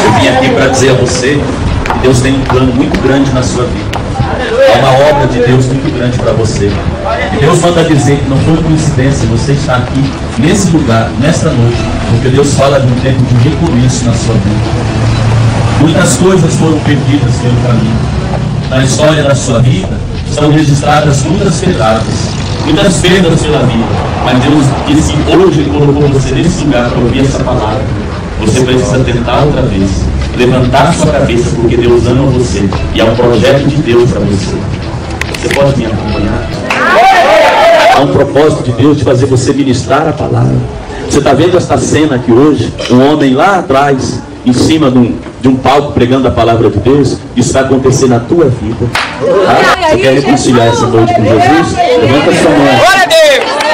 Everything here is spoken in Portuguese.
Eu vim aqui para dizer a você que Deus tem um plano muito grande na sua vida. É uma obra de Deus muito grande para você. E Deus manda dizer que não foi coincidência você estar aqui, nesse lugar, nesta noite, porque Deus fala de um tempo de recomeço na sua vida. Muitas coisas foram perdidas pelo caminho. Na história da sua vida, estão registradas muitas pedradas, muitas perdas pela vida. Mas Deus disse que hoje Ele colocou você nesse lugar para ouvir essa palavra. Você precisa tentar outra vez, levantar sua cabeça, porque Deus ama você e é um projeto de Deus para você. Você pode me acompanhar? Há um propósito de Deus de fazer você ministrar a palavra. Você está vendo esta cena aqui hoje? Um homem lá atrás, em cima de um palco pregando a palavra de Deus. Isso está acontecendo na tua vida, tá? Você quer reconciliar essa noite com Jesus? Levanta sua mão.